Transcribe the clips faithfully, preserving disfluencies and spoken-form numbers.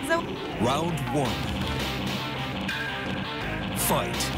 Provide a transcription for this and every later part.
za... Round one. Fight.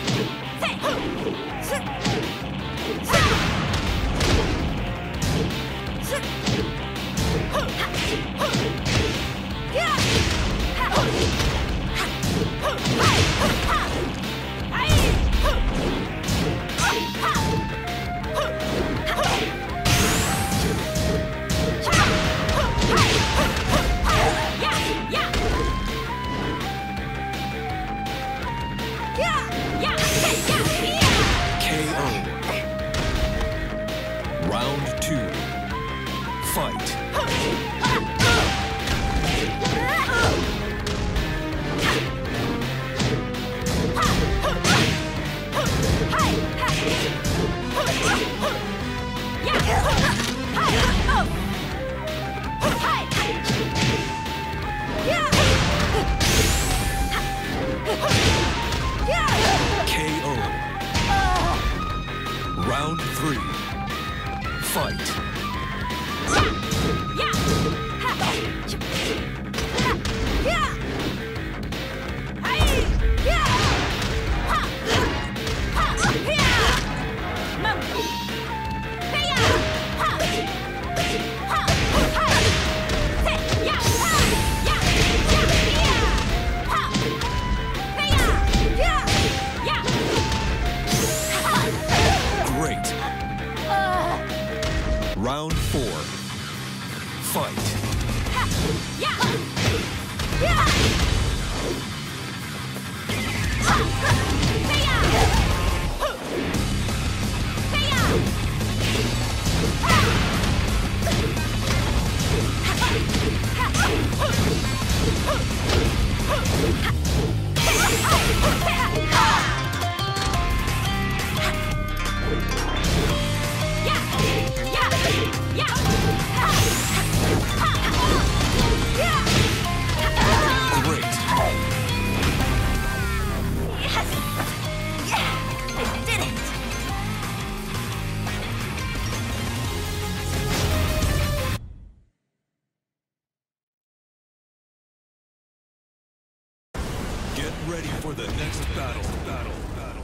Ready for the next battle, battle, battle.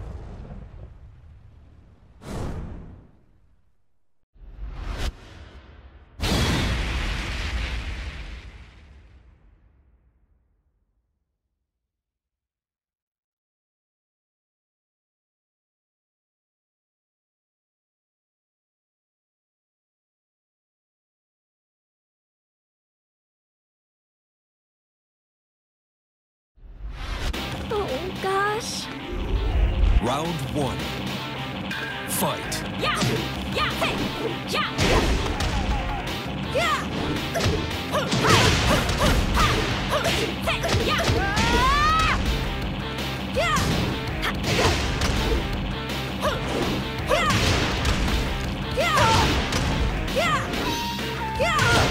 Oh gosh. Round one. Fight. Yeah. Yeah. Hey. Yeah. Yeah. Hey. Yeah. Yeah. Yeah. Yeah.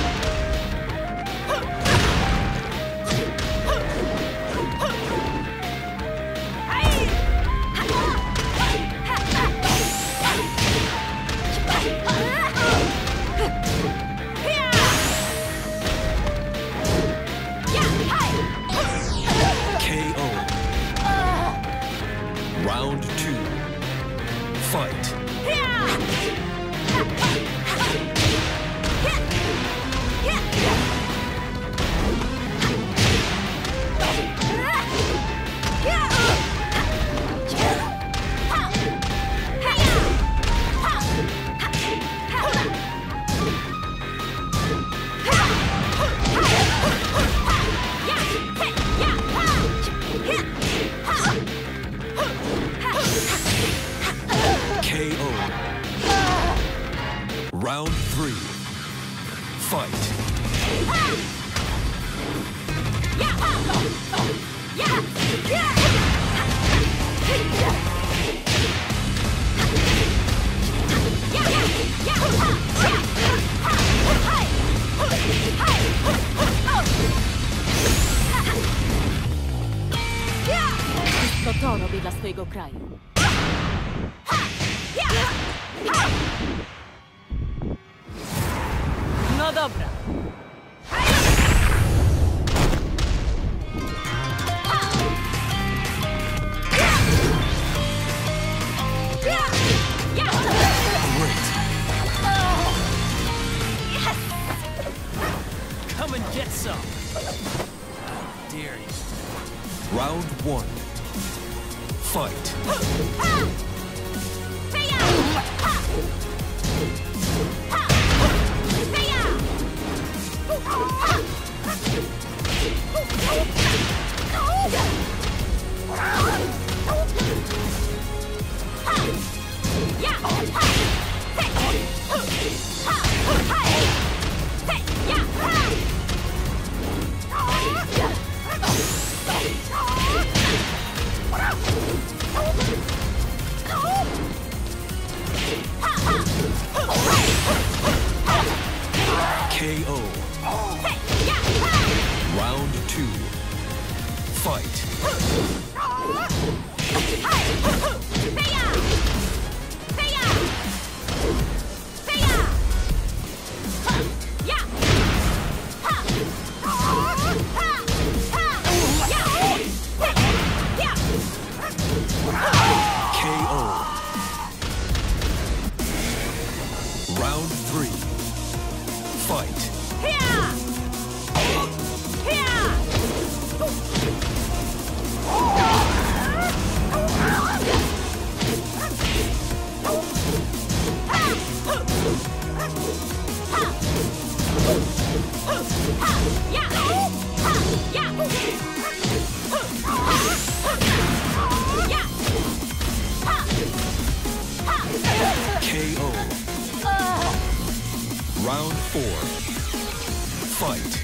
Round two. Fight. Round three. Fight. To to robi dla swojego kraju. No dobra. Come and get some. How dare you? Round one. Fight. K O. Round two. Fight. K O. Round three. Fight. K O. Round four. Fight.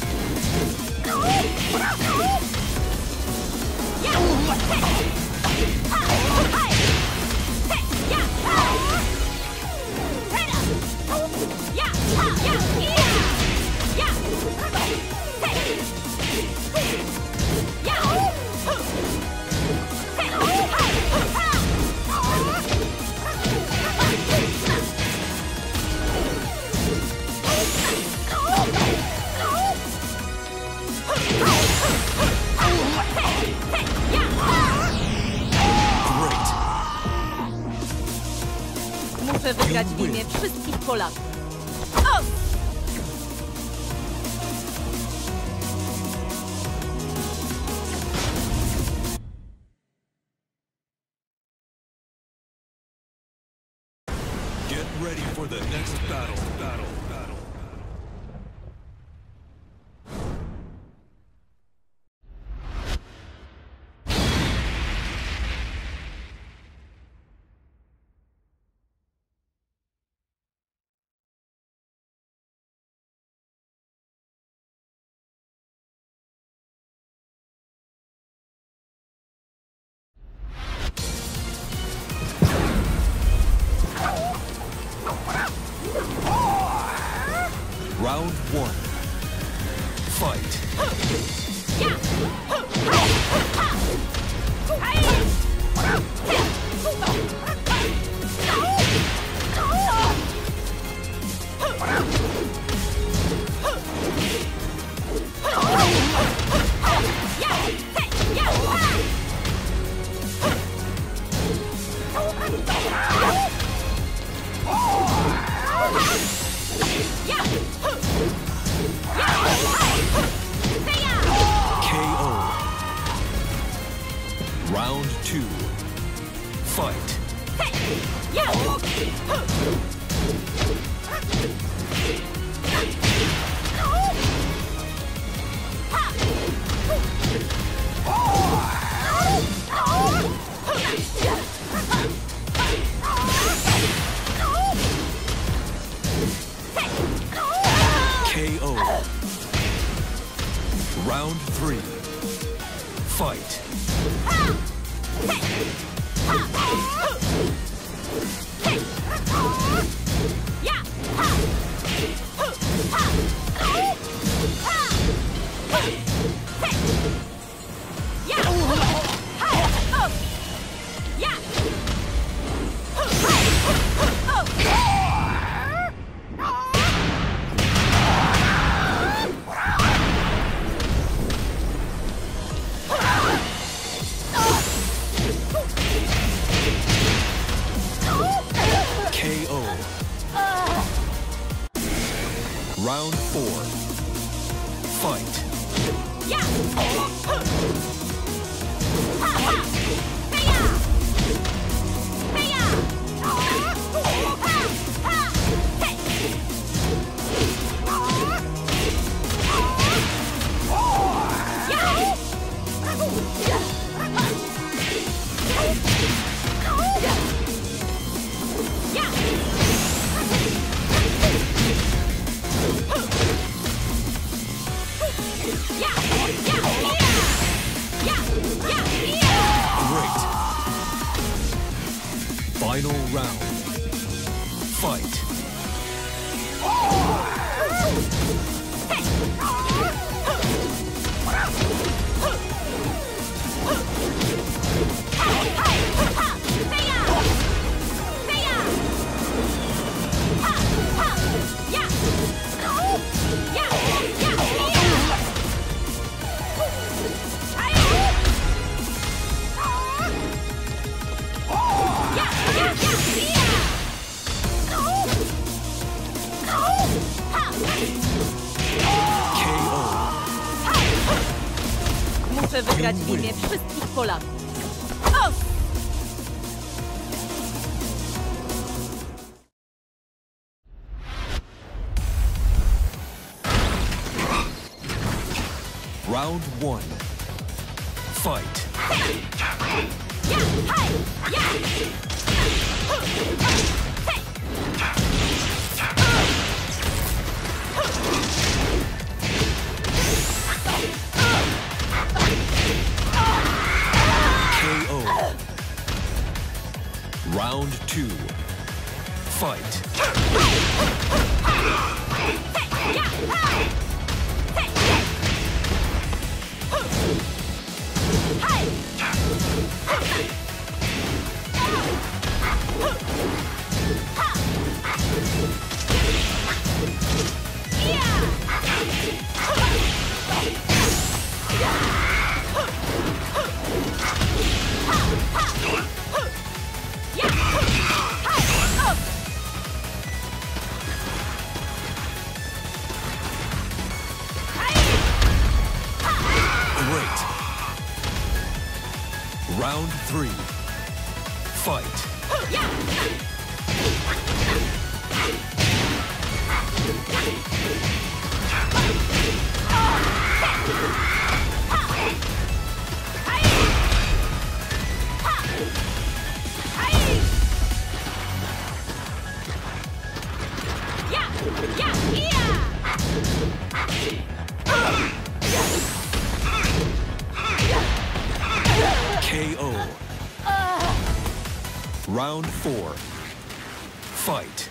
Muszę wygrać w imię wszystkich Polaków. O! Get ready for the next battle. Battle. Battle. Round one. Fight. K O. Round two. Fight. K O. Round three. Fight. Round four. Fight. Ja! Ha, ha! Heja! Heja! Ha, ha! Hej! Great. Final round. Fight. Muszę wygrać w imię wszystkich Polaków. O! Round one. Fight. Ja! Hej! Ja! K O. Round two. Fight. Great. Round three. Fight. K O. Round four. Fight.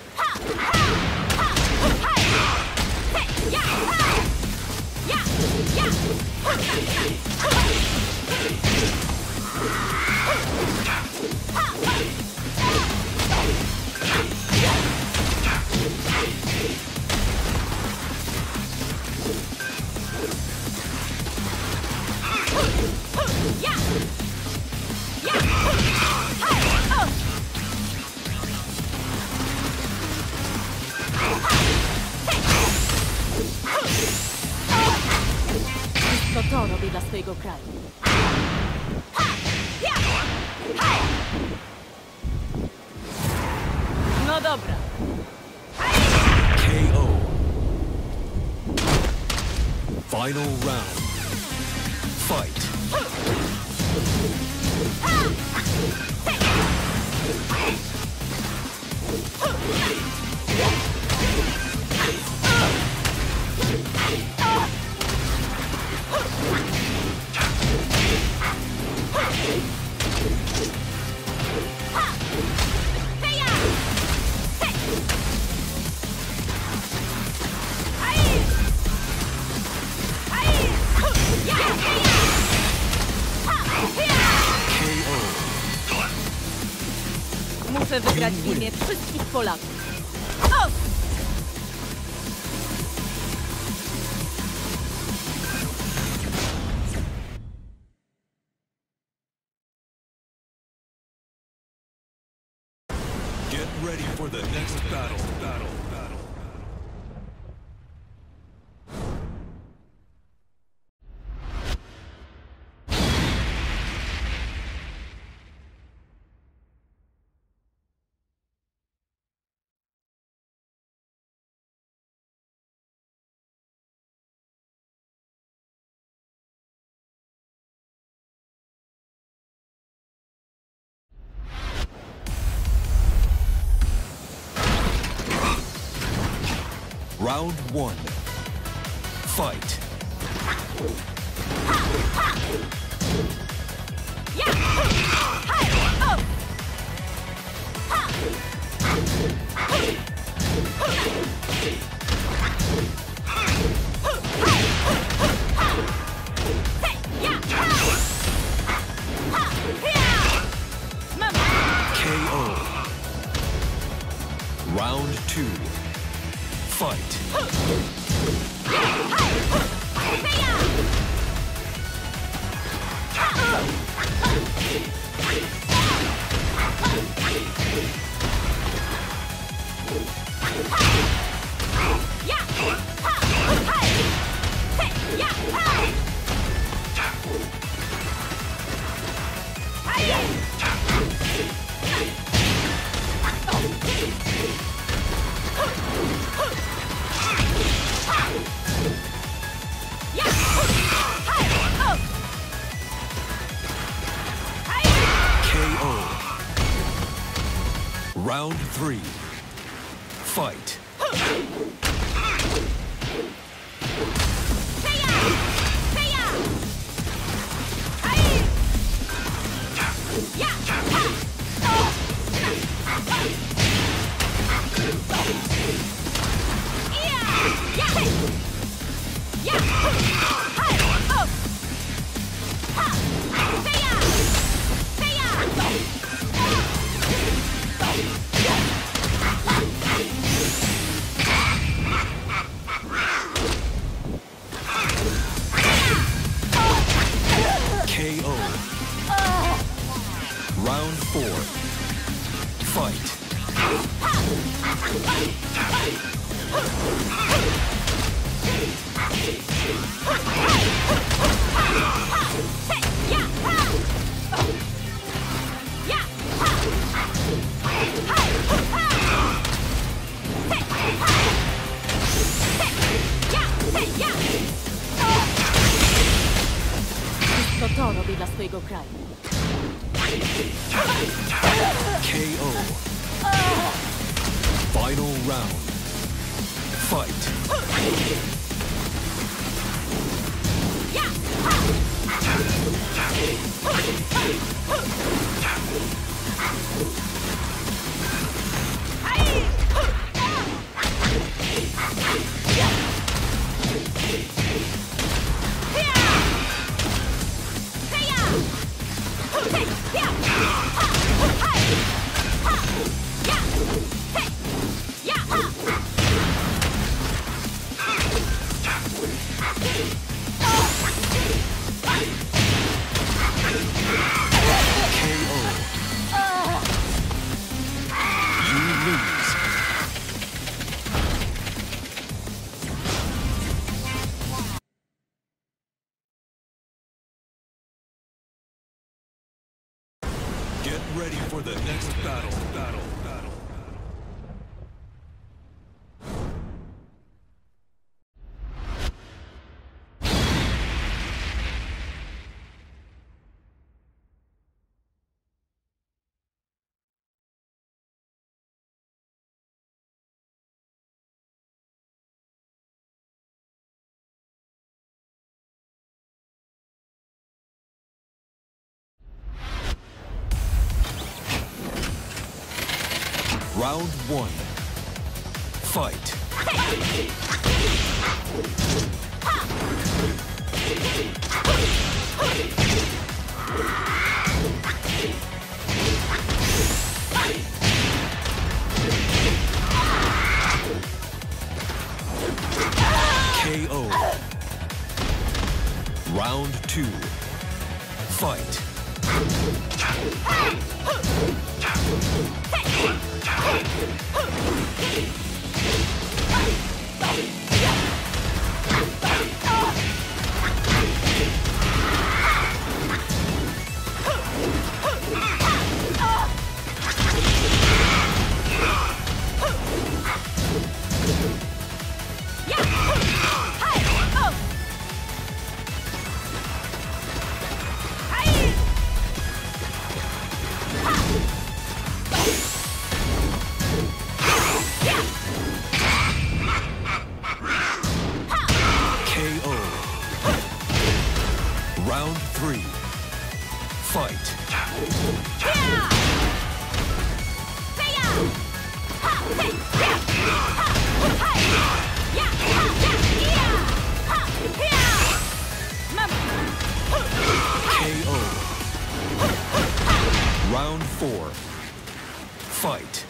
To to robię dla swojego kraju. No dobra. K O. Final round. Fight. Muszę wygrać w imię wszystkich Polaków. O! Get ready for the next battle. Battle. Battle. Round one. Fight. K O. Round two. Fight. Round three. Fight. K O. Round four. Fight. To to robi dla swojego kraju. K O. Final round. Fight. Get ready for the next battle. Battle. Battle. Round one. Fight. K O. Round two. Fight. three. Fight. K O. Round four. Fight.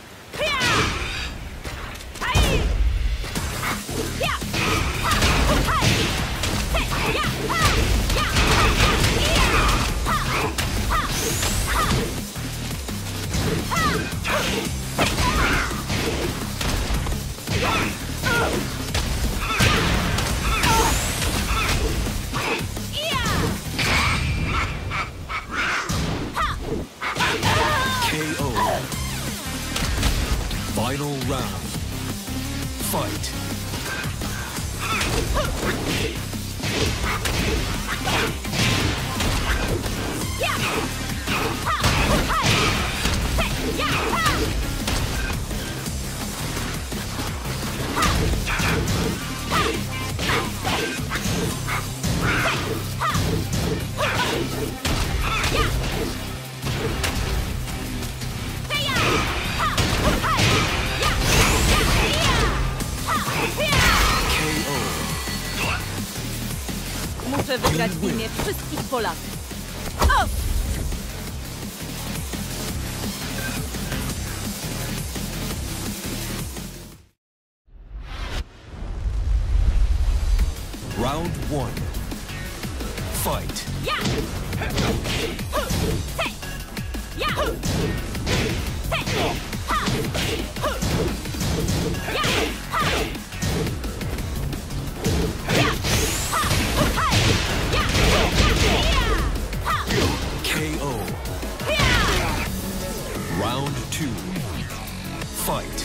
K O. Final round. Fight. Muszę wygrać w imię wszystkich Polaków. O! Round one. Fight. K O. Round two. Fight.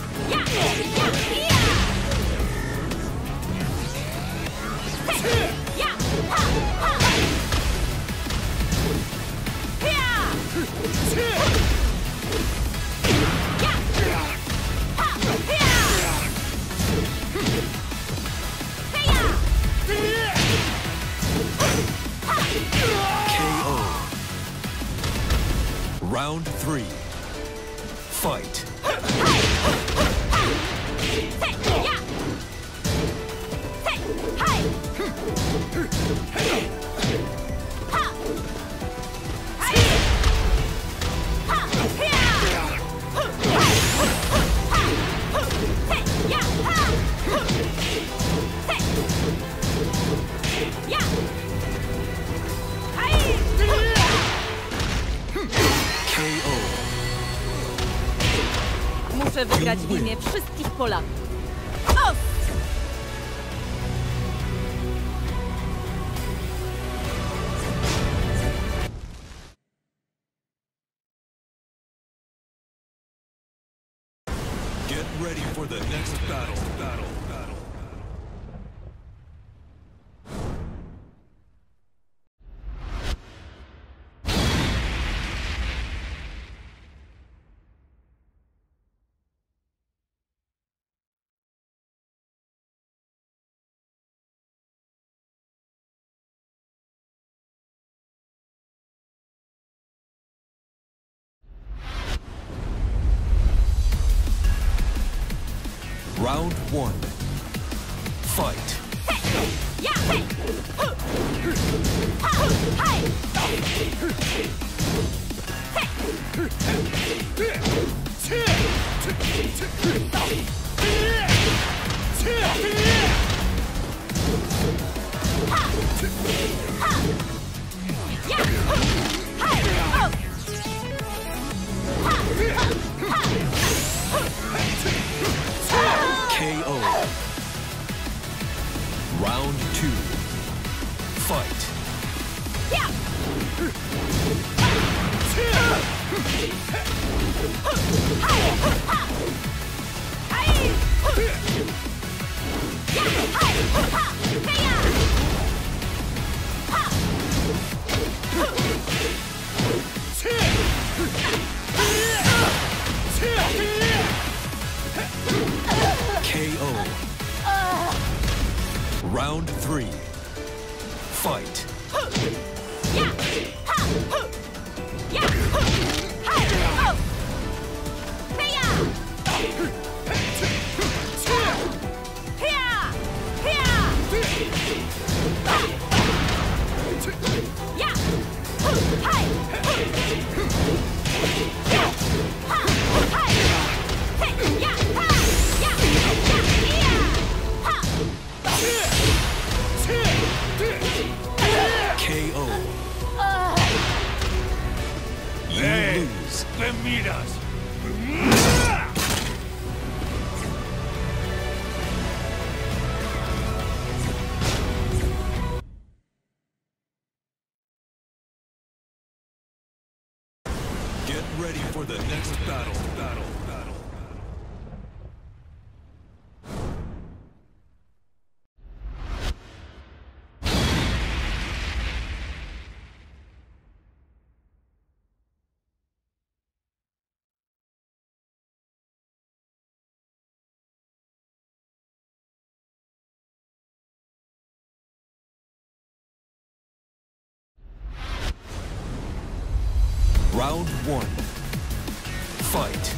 Round three. Fight. Muszę wygrać w imię wszystkich Polaków. O! Get ready for the next battle. Battle. Battle. Round one. Fight. K O. Round two. Fight. K O. Round three. Fight. K O. You lose. Then meet us. Get ready for the next battle. Battle. Battle. Round one. Fight.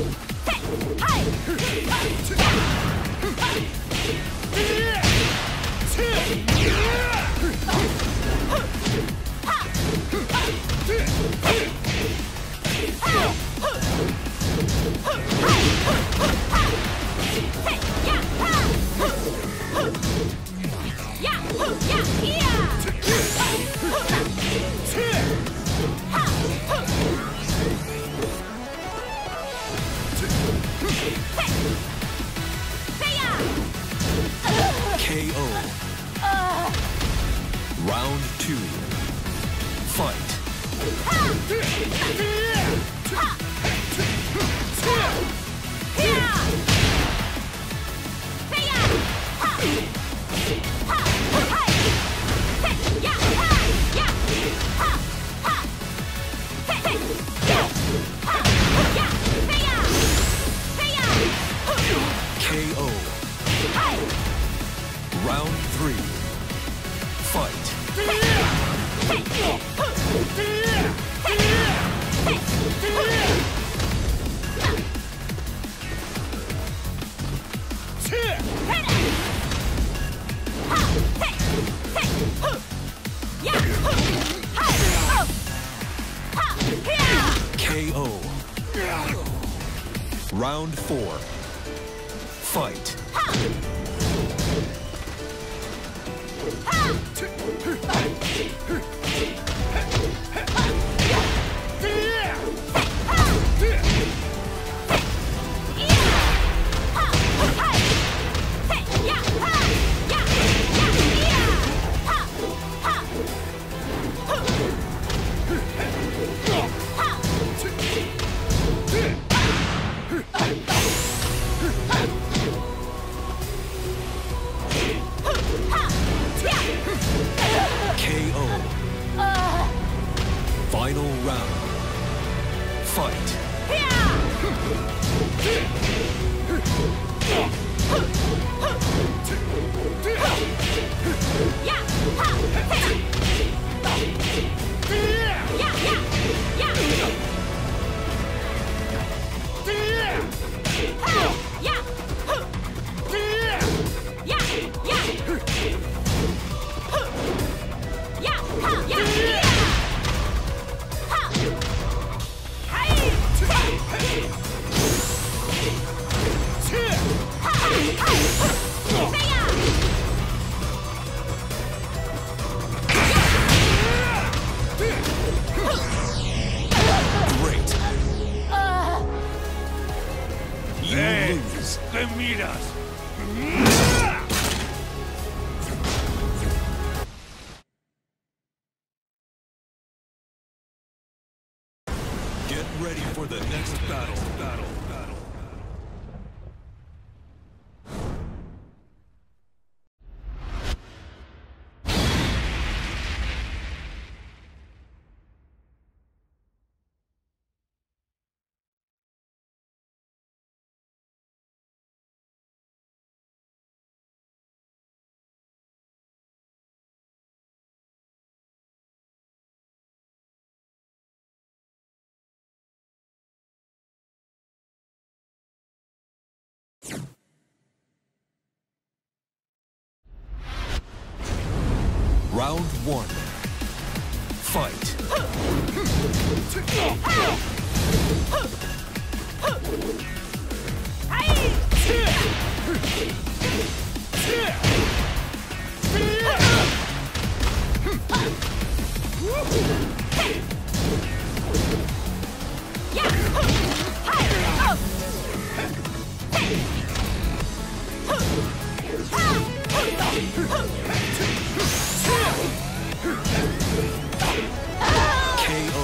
K O. Round two. Fight. K O. Round three. Fight. K O. Round four. Fight. K O. Final round. Fight. Great. You lose. Then meet us. Get ready for the next battle. Battle. Battle. Round one. Fight. K O.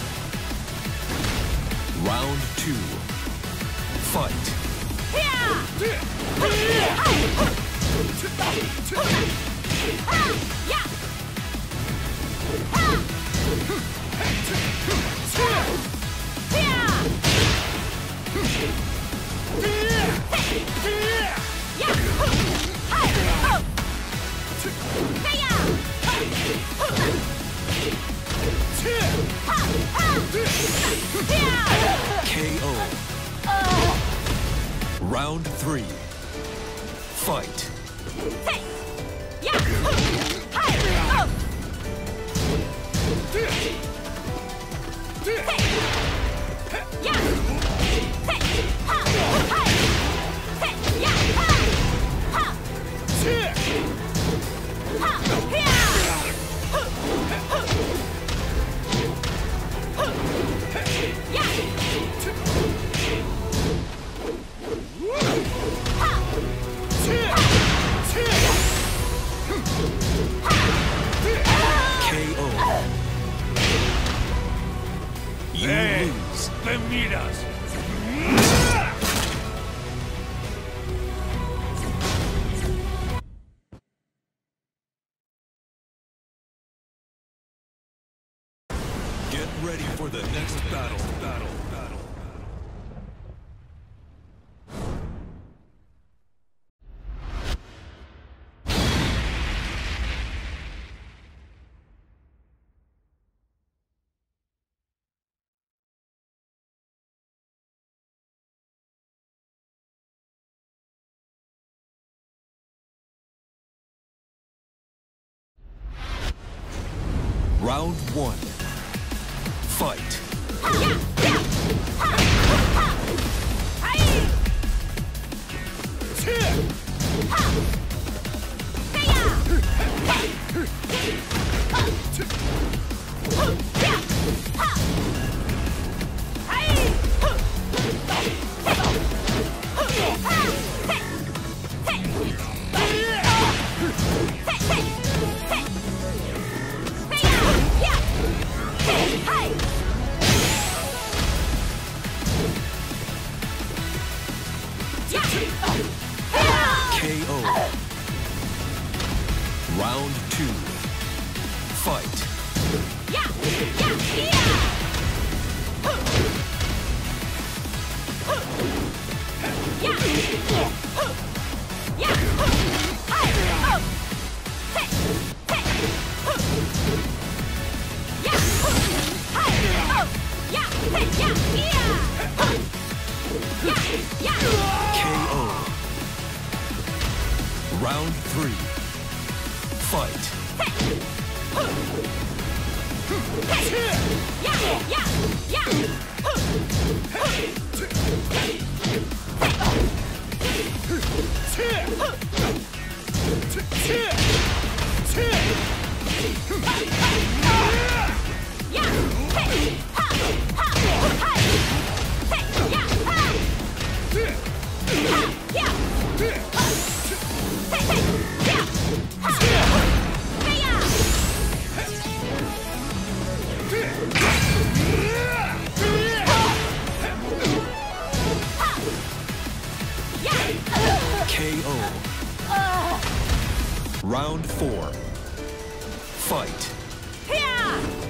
Round two. Fight. K O. Round three. Fight. K O. You lose. ¡Me miras! Get ready for the next battle. Battle. Battle. Round one. Fight. K O. Round two. Fight. K O. Round three. Fight. K O. Round four. Fight.